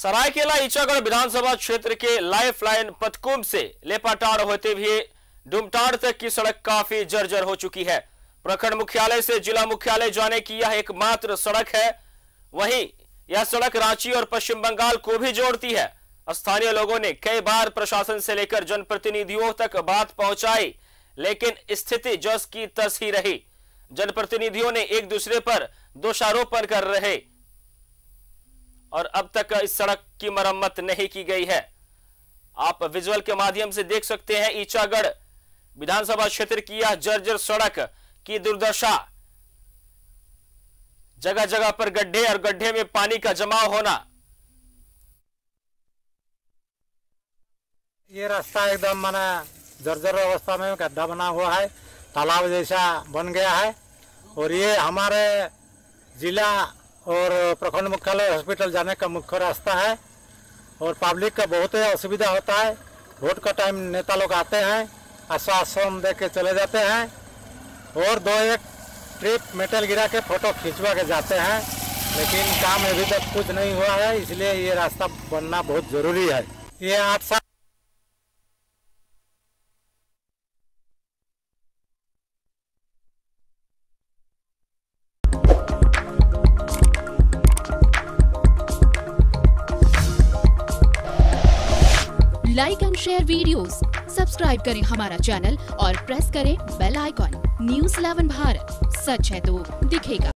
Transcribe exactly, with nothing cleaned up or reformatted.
सरायकेला ईचागढ़ विधानसभा क्षेत्र के life line पतकुंभ से लेपाटाड़ होते हुए डुमटाड़ तक की सड़क काफी जर्जर हो चुकी है। प्रखंड मुख्यालय से जिला मुख्यालय जाने की यह एकमात्र सड़क है। वहीं यह सड़क रांची और पश्चिम बंगाल को भी जोड़ती है। स्थानीय लोगों ने कई बार प्रशासन से लेकर जनप्रतिनिधियों तक बात पहुंचाई, लेकिन स्थिति जस की तस ही रही। जनप्रतिनिधियों ने एक दूसरे पर दोषारोपण कर रहे और अब तक इस सड़क की मरम्मत नहीं की गई है। आप विजुअल के माध्यम से देख सकते हैं ईचागढ़ विधानसभा क्षेत्र की यह जर्जर सड़क की दुर्दशा। जगह जगह पर गड्ढे और गड्ढे में पानी का जमाव होना। ये रास्ता एकदम माना जर्जर अवस्था में गड्ढा बना हुआ है, तालाब जैसा बन गया है। और ये हमारे जिला और प्रखंड मुख्यालय हॉस्पिटल जाने का मुख्य रास्ता है और पब्लिक का बहुत ही असुविधा होता है। वोट का टाइम नेता लोग आते हैं, आश्वासन दे के चले जाते हैं और दो एक ट्रिप मेटल गिरा के फोटो खिंचवा के जाते हैं, लेकिन काम अभी तक कुछ नहीं हुआ है। इसलिए ये रास्ता बनना बहुत जरूरी है। ये आठ साल like and share videos, subscribe करें हमारा चैनल और प्रेस करें bell icon. News eleven Bharat, सच है तो दिखेगा।